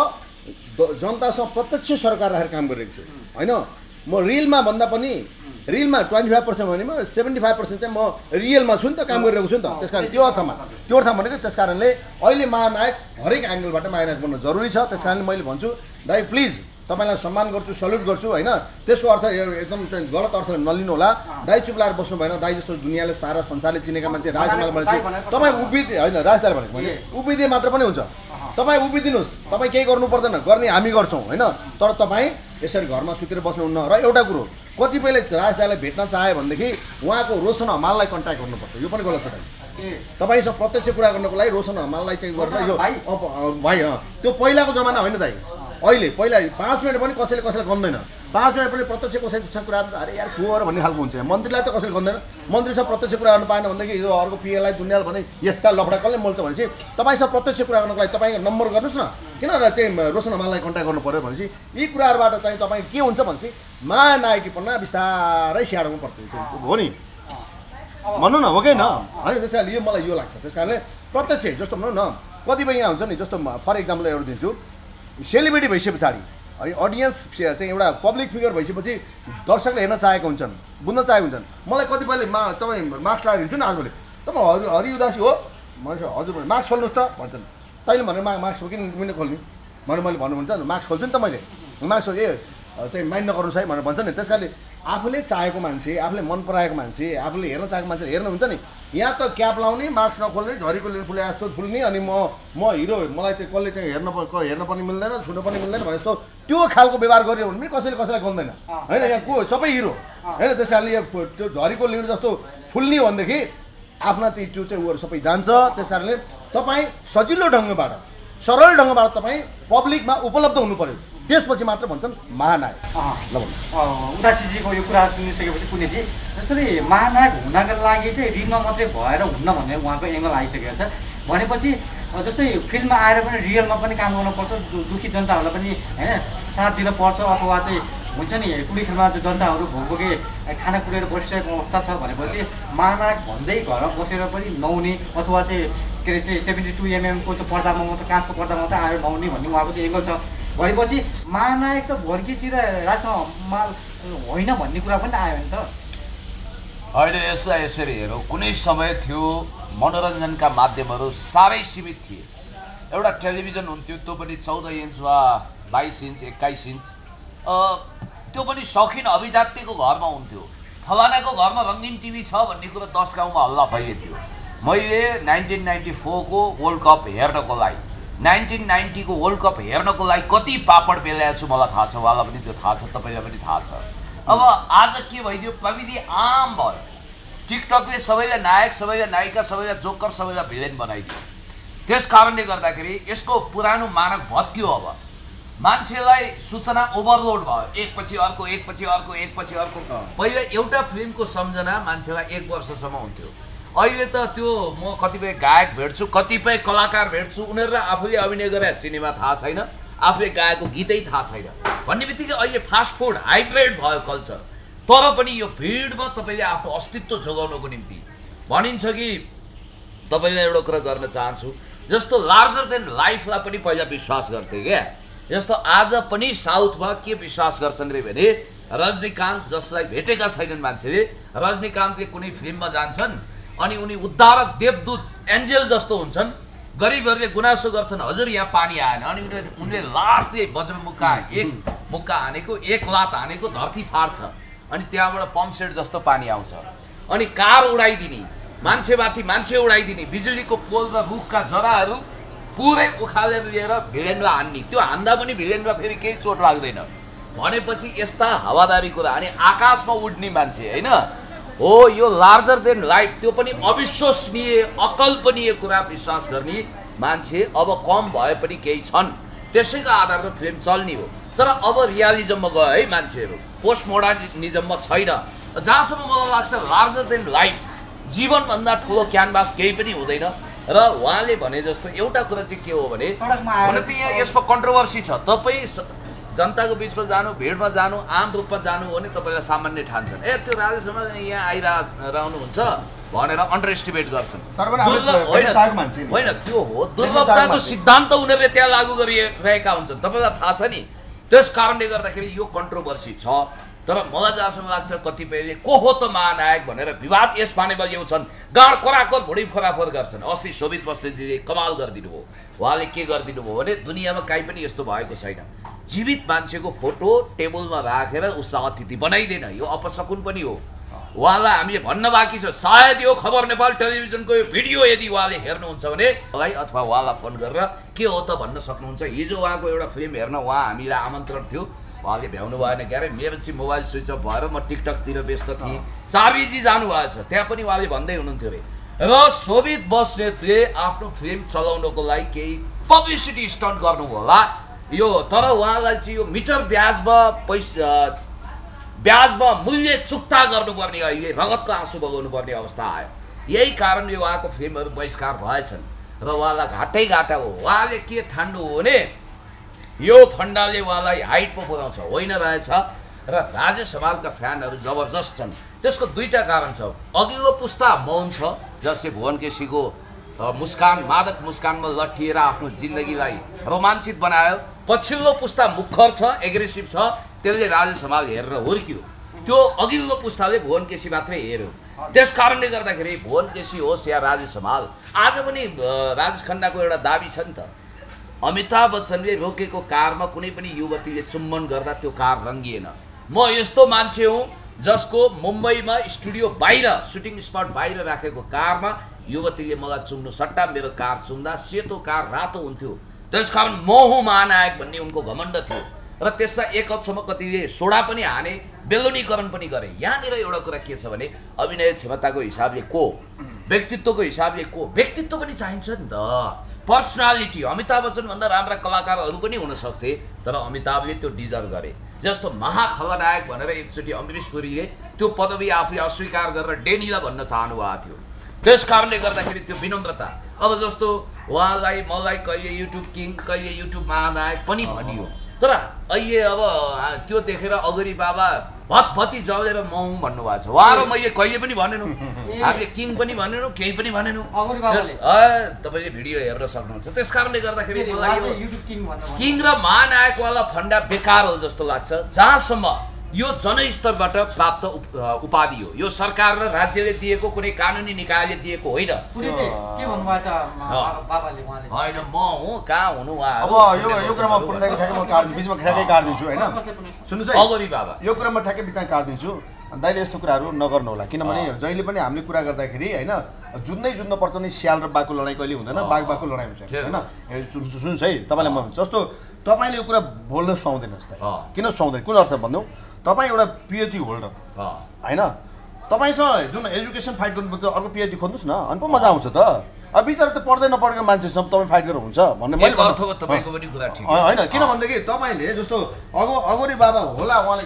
जनतासँग प्रत्यक्ष सरकार राखेर काम गरिरहेको छु होइन म रिलमा भन्दा पनि रिलमा 25% भने म 75% चाहिँ म रियलमा छु नि त काम गरिरहेको छु नि त त्यस कारण त्यो अर्थमा भनेको त्यस कारणले अहिले महानायक हरेक एङ्गलबाट महानायक बन्न जरुरी छ त्यस कारणले मैले भन्छु दाइ प्लिज तपाईँलाई सम्मान गर्छु सल्युट गर्छु होइन त्यसको अर्थ एकदम गलत अर्थ नलिनु होला दाइ चुप लाएर बस्नु भएन दाइ जस्तो दुनियाँले सारा संसारले चिनेका मान्छे राजमाल भनेपछि तपाईँ उभिदिए होइन राजदार भनेको मैले उभिदिए मात्र पनि हुन्छ तपाईँ उभिदिनुहोस् तपाईँ केही गर्नु पर्दैन गर्ने हामी गर्छौँ होइन तर तपाईँ यसरी घरमा सुतेर बस्नुहुन्न र एउटा कुरो कतिपयले राजदारलाई भेट्न चाह्यो भनेदेखि उहाँको रोशन हमाललाई कन्ट्याक्ट गर्नुपर्छ यो पनि गलत छ तपाईँसँग प्रत्यक्ष कुरा गर्नको लागि रोशन हमाललाई चाहिँ गर्छ यो भाइ त्यो पहिलाको जमाना होइन दाइ अहिले पहिला 5 मिनट पनि कसैलाई गन्दैन 5 मिनट पनि प्रत्यक्ष कसैसँग कुरा अरे यार को हो भन्ने खालको हुन्छ मन्त्रीलाई त कसैले गन्दैन मन्त्रीसँग प्रत्यक्ष कुरा गर्नु पाएन भनेदेखि यो अर्को पिएलाई दुनियाँ भने यस्ता लफडा कसले मोल्छ भनेपछि तपाईँसँग प्रत्यक्ष कुरा गर्नको लागि तपाईँको नम्बर गर्नुहोस् न किन चाहिँ रोशन हमाललाई कन्ट्याक्ट गर्नु पऱ्यो भनेपछि यी कुराहरूबाट चाहिँ तपाईँ के हुन्छ भनेपछि महानायकीपना बिस्तारै स्याहार्नु पर्छ हो नि भन्नु न हो कि न होइन त्यस कारणले यो मलाई यो लाग्छ त्यस कारणले प्रत्यक्ष जस्तो भनौँ न कतिपय यहाँ हुन्छ नि जस्तो फर इक्जाम्पल एउटा दिन्छु सेलिब्रिटी भइसके पछाडि है अडियन्स चाहिँ एउटा पब्लिक फिगर भइसकेपछि दर्शकले हेर्न चाहेको हुन्छन् बुझ्न चाहेको हुन्छन् मलाई कतिपयले तपाईँ मार्क्स लगाएर हिँड्छु नि आजभोलि तपाईँ हरि उदासी हो मान्छे हजुर मार्क्स खोल्नुहोस् त भन्छन् तैँले भनेर मार्क्स हो कि मैले खोल्ने भनेर मैले भन्नुहुन्छ मार्क्स खोल्छु नि त मैले मार्क्स ए चाहिँ माइन्ड नगर्नुहोस् है भनेर भन्छ नि त्यस कारणले आफूले चाहेको मान्छे आफूले मन पराएको मान्छे आफूले हेर्न चाहेको मान्छे हेर्नुहुन्छ नि यहाँ त क्याप लाउने मार्क्स नखोल्ने झरीको लिएर फुले जस्तो फुल्ने अनि म हिरो मलाई चाहिँ कसले चाहिँ हेर्न पनि मिल्दैन छुन पनि मिल्दैन भने जस्तो त्यो खालको व्यवहार गर्यो भने पनि कसैलाई गन्दैन होइन यहाँ को सबै हिरो होइन त्यस कारणले यो त्यो झरीको लिएर जस्तो फुल्ने भनेदेखि आफ्ना त्यो चाहिँ उयोहरू सबै जान्छ त्यस कारणले तपाईँ सजिलो ढङ्गबाट सरल ढङ्गबाट तपाईँ पब्लिकमा उपलब्ध हुनु पर्यो त्यसपछि मात्र भन्छन् महानायक। ल भन्नुहोस्। उदासीजीको यो कुरा सुनिसकेपछि पुण्यजी जसरी महानायक हुनका लागि चाहिँ ऋणमा मात्रै भएर हुन्न भन्ने उहाँको एङ्गल आइसकेको छ भनेपछि जस्तै फिल्ममा आएर पनि रियलमा पनि काम गर्नुपर्छ, दुखी जनताहरूलाई पनि होइन साथ दिन पर्छ, अथवा चाहिँ हुन्छ नि कुडी खेलमा जनताहरू भोकै खाना कुरेर बसिरहेको अवस्था छ भनेपछि महानायक भन्दै घरमा बसेर पनि नहुने अथवा चाहिँ के अरे चाहिँ 72 mm को चाहिँ पर्दामा मात्रै काँचको पर्दामा मात्रै आएर नहुने भन्ने उहाँको चाहिँ एङ्गल छ भनेपछि महानायक त भर्केसी र राजमाल होइन भन्ने कुरा पनि आयो नि त। अहिले यसलाई यसरी हेरौँ, कुनै समय थियो मनोरञ्जनका माध्यमहरू साह्रै सीमित थिए। एउटा टेलिभिजन हुन्थ्यो, त्यो पनि 14 इन्च वा 22 इन्च 21 इन्च, त्यो पनि शौखिन अभिजात्यको घरमा हुन्थ्यो। फलानाको घरमा रङ्गीन टिभी छ भन्ने कुरो 10 गाउँमा हल्ला भइन्थ्यो। मैले 1994 को वर्ल्ड कप हेर्नको लागि 1990 को वर्ल्ड कप हेर्नको लागि कति पापड बेलाएको छु मलाई थाहा छ, उहाँलाई पनि त्यो थाहा छ, तपाईँलाई पनि थाहा छ। अब आज के भइदियो, प्रविधि आम भयो। टिकटकले सबैलाई नायक, सबैलाई नायिका, सबैलाई जोकर, सबैलाई भिलेन बनाइदियो। त्यस कारणले गर्दाखेरि यसको पुरानो मानक भत्कियो। अब मान्छेलाई सूचना ओभरलोड भयो, एकपछि अर्को एकपछि अर्को एकपछि अर्को। पहिला एउटा फिल्मको सम्झना मान्छेलाई 1 वर्षसम्म हुन्थ्यो। अहिले त त्यो म कतिपय गायक भेट्छु, कतिपय कलाकार भेट्छु, उनीहरूलाई आफूले अभिनय गरे सिनेमा थाहा छैन, आफूले गाएको गीतै थाहा छैन भन्ने बित्तिकै अहिले फास्ट फुड हाइब्रिड भयो कल्चर। तर पनि यो भिडमा तपाईँले आफ्नो अस्तित्व जोगाउनको निम्ति भनिन्छ कि तपाईँलाई एउटा कुरा गर्न चाहन्छु, जस्तो लार्जर देन लाइफलाई पनि पहिला विश्वास गर्थे क्या। जस्तो आज पनि साउथमा के विश्वास गर्छन् रे भने रजनीकान्त जसलाई भेटेका छैनन् मान्छेले, रजनीकान्तले कुनै फिल्ममा जान्छन् अनि उनी उद्धारक देवदूत एन्जेल जस्तो हुन्छन्, गरिबहरूले गुनासो गर्छन् हजुर यहाँ पानी आएन, अनि उनले लातले वज्रमुक्का एक मुक्का हानेको, एक लात हानेको धरती फाड्छ, अनि त्यहाँबाट पम्प सेट जस्तो पानी आउँछ, अनि कार उडाइदिने, मान्छेमाथि मान्छे उडाइदिने, बिजुलीको पोल र रुखका जराहरू पुरै उखालेर लिएर भिलेनलाई हान्ने, त्यो हान्दा पनि भिलेनलाई फेरि केही चोट लाग्दैन भनेपछि यस्ता हावादारी कुरा। अनि आकाशमा उड्ने मान्छे होइन हो, यो लार्जर देन लाइफ, त्यो पनि अविश्वसनीय अकल्पनीय कुरा विश्वास गर्ने मान्छे अब कम भए पनि केही छन्, त्यसैको आधारमा फिल्म चल्ने हो। तर अब रियालिजममा गयो है मान्छेहरू, पोस्ट मोडर्निजममा छैन। जहाँसम्म मलाई लाग्छ लार्जर देन लाइफ, जीवनभन्दा ठुलो क्यानभास केही पनि हुँदैन। र उहाँले भने जस्तो एउटा कुरा चाहिँ के हो भने हुन त यहाँ यसमा कन्ट्रोभर्सी छ, तपाईँ जनताको बिचमा जानु, भिडमा जानु, आम रूपमा जानु हो भने तपाईँलाई सामान्य ठान्छन्, ए त्यो राजेशमा यहाँ आइरहनुहुन्छ भनेर अन्डर एस्टिमेट गर्छन्। होइन त्यो हो, दुर्लभताको सिद्धान्त उनीहरूले त्यहाँ लागू गरिरहेका हुन्छन्, तपाईँलाई थाहा छ नि। त्यस कारणले गर्दाखेरि यो कन्ट्रोभर्सी छ। तर मलाई जहाँसम्म लाग्छ कतिपयले को हो त महानायक भनेर विवाद यस बारेमा ल्याउँछन्, गाड कराकर भुँडी फोराफोर गर्छन्। अस्ति शोभित बस्नेजीले कमाल गरिदिनु भयो, उहाँले के गरिदिनु भयो भने दुनियाँमा काहीँ पनि यस्तो भएको छैन, जीवित मान्छेको फोटो टेबलमा राखेर उसलाई अतिथि बनाइदिएन, यो अपशकुन पनि हो। उहाँलाई हामीले भन्न बाँकी छ, सायद यो खबर नेपाल टेलिभिजनको यो भिडियो यदि उहाँले हेर्नुहुन्छ भने मलाई अथवा उहाँलाई फोन गरेर के हो त भन्न सक्नुहुन्छ। हिजो उहाँको एउटा फिल्म हेर्न उहाँ हामीलाई आमन्त्रण थियो, उहाँले भ्याउनु भएन क्यारे, मेरो चाहिँ मोबाइल स्विच अफ भएर म टिकटकतिर व्यस्त थिएँ, चाबीजी जानुभएछ, त्यहाँ पनि उहाँले भन्दै हुनुहुन्थ्यो अरे। र शोभित बस्नेतले आफ्नो फिल्म चलाउनको लागि केही पब्लिसिटी स्टन्ट गर्नुभयो होला यो, तर उहाँलाई चाहिँ यो मिटर ब्याजमा मूल्य चुक्ता गर्नुपर्ने, अहिले रगतको आँसु बगाउनु पर्ने अवस्था आयो। यही कारणले उहाँको फिल्महरू बहिष्कार भएछन् र उहाँलाई घाटै घाटा हो। उहाँले के ठान्नु हो भने यो फन्डाले उहाँलाई हाइटमा पुर्याउँछ, होइन रहेछ। र राजेश हमालका फ्यानहरू जबरजस्त छन्, त्यसको दुईटा कारण छ। अघिल्लो पुस्ता मौन छ, जसले भुवन केसीको मुस्कान, मादक मुस्कानमा लट्ठिएर आफ्नो जिन्दगीलाई रोमाञ्चित बनायो। पछिल्लो पुस्ता मुखर छ, एग्रेसिभ छ, त्यसले राजेश हमाल हेरेर हुर्कियो। त्यो अघिल्लो पुस्ताले भुवन केसी मात्रै हेऱ्यो। त्यस कारणले गर्दाखेरि भुवन केसी होस् या राजेश हमाल, आज पनि राजेश खन्नाको एउटा दाबी छ नि त, अमिताभ बच्चनले रोकेको कारमा कुनै पनि युवतीले चुम्बन गर्दा त्यो कार रङ्गिएन। म यस्तो मान्छे हुँ जसको मुम्बईमा स्टुडियो बाहिर, सुटिङ स्पट बाहिर राखेको कारमा युवतीले मलाई चुम्नु सट्टा मेरो कार चुम्दा सेतो कार रातो हुन्थ्यो, त्यसकारण म हुँ महानायक भन्ने उनको घमण्ड थियो। र त्यसलाई एक हदसम्म कतिले सोडा पनि हाने, बेलुनीकरण पनि गरे। यहाँनिर एउटा कुरा के छ भने अभिनय क्षमताको हिसाबले को, व्यक्तित्वको हिसाबले को, व्यक्तित्व पनि चाहिन्छ नि त। पर्सनालिटी अमिताभ बच्चन भन्दा राम्रा कलाकारहरू पनि हुन सक्थे तर अमिताभले त्यो डिजर्भ गरे जस्तो महाखलनायक भनेर एकचोटि अमरीश पुरीले त्यो पदवी आफूले अस्वीकार गरेर डेनीलाई भन्न चाहनु भएको थियो त्यस कारणले गर्दाखेरि त्यो विनम्रता अब जस्तो उहाँलाई मलाई कहिले युट्युब किङ कहिले युट्युब महानायक पनि भनियो तर अहिले अब त्यो देखेर अगरी बाबा भतभती जलेर मौँ भन्नुभएको छ उहाँ र मैले कहिले पनि भनेनौँ हामीले किङ पनि भनेनौँ केही पनि भनेनौँ तपाईँले भिडियो हेर्न सक्नुहुन्छ त्यस कारणले गर्दाखेरि मलाई यो किङ र महानायकवाला फन्डा बेकार हो जस्तो लाग्छ जहाँसम्म यो जनस्तरबाट प्राप्त उपाधि हो यो सरकार र राज्यले दिएको कुनै कानुनी निकायले दिएको होइन होइन म हो कहाँ हुनु अब यो कुरामा पुण्यको ठ्याक्कै म काट्दिन्छु बिचमा ठ्याक्कै काट्दिन्छु होइन सुन्नुहोस् है अगरी बाबा यो कुरामा ठ्याक्कै बिचमा काट्दिन्छु दाइले यस्तो कुराहरू नगर्नु होला किनभने जहिले पनि हामीले कुरा गर्दाखेरि होइन जुझ्नै पर्छ नि स्याल र बाघको लडाइँ कहिले हुँदैन बाघ बाघको लडाइँ हुन्छ होइन सुन्नुहोस् है तपाईँलाई म जस्तो तपाईँले यो कुरा बोल्न सुहाउँदैनस् त किन सुहाउँदैन कुन अर्थ भन्नु तपाईँ एउटा पिएचडी होल्डर होइन तपाईँसँग जुन एजुकेसन फाइट गर्नुपर्छ अर्को पिएचडी खोज्नुहोस् न अनि पो मजा आउँछ त अब बिचरा त पढ्दै नपढेको मान्छेसँग तपाईँ फाइट गरेर हुन्छ भन्ने मैले होइन किन भनेदेखि तपाईँले जस्तो अगोरी बाबा होला उहाँले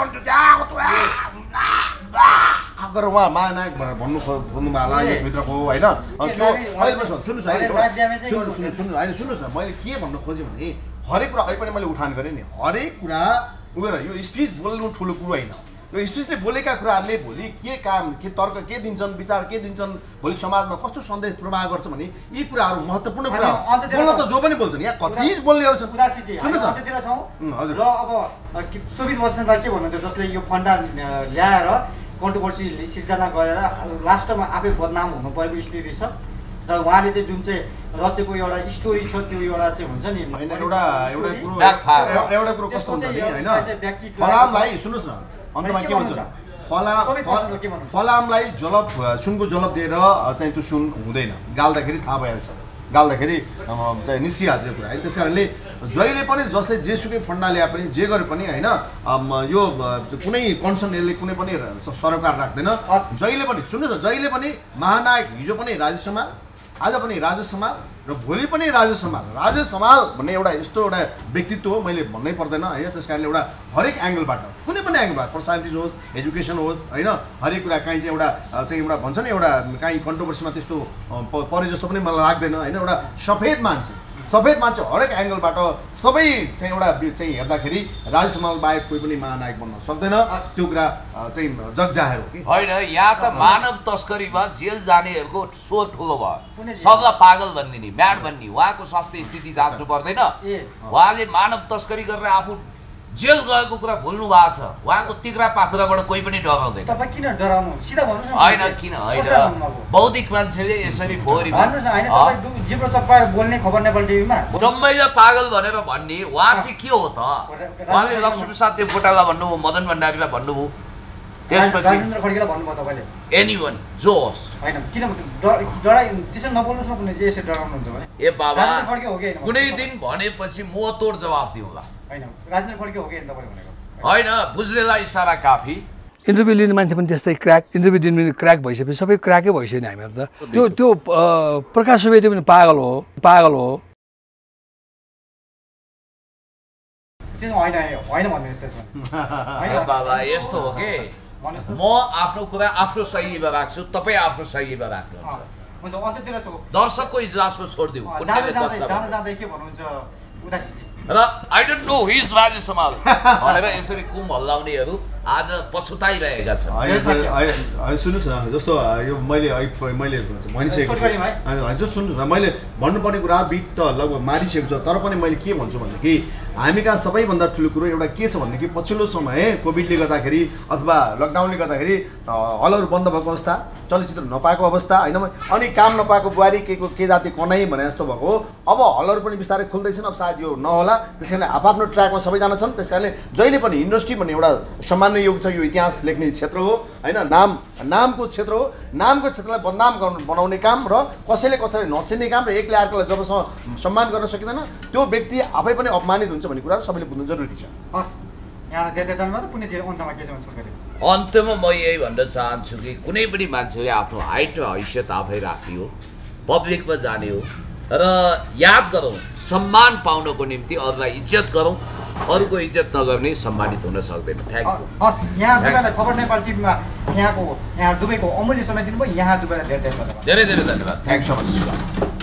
गरेर उहाँ महानायक भनेर भन्नु खोज्नुभयो होला यसभित्रको होइन त्यो अहिले सुन्नुहोस् है सुन्नुहोस् न मैले के भन्न खोजेँ भने हरेक कुरा अहिले पनि मैले उठान गरेँ नि हरेक कुरा उयो यो स्पिच बोल्नु ठुलो कुरो होइन यो स्पिचले बोलेका कुराहरूले भोलि के काम के तर्क के दिन्छन् विचार के दिन्छन् भोलि समाजमा कस्तो सन्देश प्रवाह गर्छ भने यी कुराहरू महत्त्वपूर्ण कुरा बोल्न त जो पनि बोल्छन् यहाँ कति बोल्ने छन् हजुर र अब 24 वर्षलाई के भन्नुहुन्छ जसले यो फन्डा ल्याएर कन्ट्रोभर्सी सिर्जना गरेर लास्टमा आफै बदनाम हुनु परेको स्थिति छ र उहाँले चाहिँ जुन चाहिँ रचेको एउटा स्टोरी छ त्यो एउटा चाहिँ हुन्छ नि एउटा कुरो कस्तो हुन्छ नि होइन फलामलाई सुन्नुहोस् न अन्तमा के भन्छ फलामलाई जलप सुनको जलप दिएर चाहिँ त्यो सुन हुँदैन गाल्दाखेरि थाहा भइहाल्छ गाल्दाखेरि चाहिँ निस्किहाल्छ यो कुरा है त्यस कारणले जहिले पनि जसले जेसुकै फन्डा ल्याए पनि जे गरे पनि होइन यो कुनै कन्सर्न यसले कुनै पनि सरोकार राख्दैन जहिले पनि सुन्नुहोस् न जहिले पनि महानायक हिजो पनि राजेश समाल आज पनि राजेश समाल र भोलि पनि राजेश समाल भन्ने एउटा यस्तो एउटा व्यक्तित्व हो मैले भन्नै पर्दैन होइन त्यस कारणले एउटा हरेक एङ्गलबाट कुनै पनि एङ्गलबाट पर्सनालिटिज होस् एजुकेसन होस् होइन हरेक कुरा काहीँ चाहिँ एउटा भन्छ नि एउटा काहीँ कन्ट्रोभर्सीमा त्यस्तो परे जस्तो पनि मलाई लाग्दैन होइन एउटा सफेद मान्छे हरेक एङ्गलबाट सबै चाहिँ एउटा चाहिँ हेर्दाखेरि राजेश समाल बाहेक कोही पनि महानायक बन्न सक्दैन त्यो कुरा चाहिँ जगजाहेर हो कि होइन यहाँ त मानव तस्करीमा जेल जानेहरूको स्वर ठुलो भयो सबलाई पागल भनिदिने म्याड भन्ने उहाँको स्वास्थ्य स्थिति जाँच्नु पर्दैन उहाँले मानव तस्करी गरेर आफू जेल गएको कुरा भुल्नु भएको छ उहाँको तिग्रा पाखुराबाट कोही पनि डराउँदैन तपाईँ किन डराउनु सिधा भन्नुहोस् न होइन किन होइन बौद्धिक मान्छेले यसरी फोहोरी जिब्रो चप्पाएर बोल्ने खबर नेपाल टिभीमा जम्मैलाई पागल भनेर भन्ने उहाँ चाहिँ के हो त उहाँले लक्ष्मीप्रसाद देवकोटालाई भन्नुभयो मदन भण्डारीलाई भन्नुभयो त्यसपछि राजेन्द्र खड्कीलाई भन्नुभयो तपाईँले एनीवन जो होस् होइन किन डराइ त्यसरी नबोल्नुहोस् न कुनै चाहिँ यसरी डराउनुहुन्छ भने ए बाबा कुनै दिन भनेपछि मुहतोड जवाब दिउँला होइन राजेन्द्र खड्की हो कि तपाईँले भनेको होइन बुझ्नेलाई इसारा काफी इन्टरभ्यू लिने मान्छे पनि त्यस्तै क्र्याक इन्टरभ्यू दिने क्र्याक भइसकेपछि सबै क्र्याकै भइसक्यो नि हामीहरू त त्यो प्रकाश सुवेदी पनि पागल हो होइन भन्नु यस्तो बाबा यस्तो हो कि म आफ्नो कुरा आफ्नो शैलीमा राख्छु तपाईँ आफ्नो शैलीमा राख्नुहुन्छ दर्शकको इजलासमा छोडिदिउँ र I don't know his Rajesh Samal भनेर यसरी कुम हल्लाउनेहरू आज पछुताइरहेका छन् सुन्नुहोस् न जस्तो यो मैले भनिसकेको छु जस्तो सुन्नुहोस् न मैले भन्नुपर्ने कुरा बिट त लगभग मारिसकेको छ तर पनि मैले के भन्छु भनेदेखि हामी कहाँ सबैभन्दा ठुलो कुरो एउटा के छ भनेदेखि पछिल्लो समय कोभिडले गर्दाखेरि अथवा लकडाउनले गर्दाखेरि हलहरू बन्द भएको अवस्था चलचित्र नपाएको अवस्था होइन अनि काम नपाएको बुहारी के जाति कनाई भने जस्तो भएको अब हलहरू पनि बिस्तारै खुल्दैछन् अब सायद यो नहोला त्यस कारणले आफ्नो ट्र्याकमा सबैजना छन् त्यस कारणले जहिले पनि इन्डस्ट्री भन्ने एउटा सम्मान्य योग छ यो इतिहास लेख्ने क्षेत्र हो होइन नामको क्षेत्र हो नामको क्षेत्रलाई बदनाम बनाउने काम र कसैले नचिन्ने काम र एकले अर्कोलाई जबसम्म सम्मान गर्न सकिँदैन त्यो व्यक्ति आफै पनि अपमानित हुन्छ भन्ने कुरा सबैले बुझ्नु जरुरी छ अन्त्यमा म यही भन्न चाहन्छु कि कुनै पनि मान्छेले आफ्नो हाइट र हैसियत आफै राख्ने हो पब्लिकमा जाने हो र याद गरौँ सम्मान पाउनको निम्ति अरूलाई इज्जत गरौँ, अरूको इज्जत नगर्ने सम्मानित हुन सक्दैन। Thank you. हस्, यहाँ दुबैलाई खबर नेपाल टिभीमा यहाँ दुबैको अमूल्य समय दिनुभयो। यहाँ दुबैलाई धेरै धेरै धन्यवाद। धेरै धेरै धन्यवाद। Thank so much.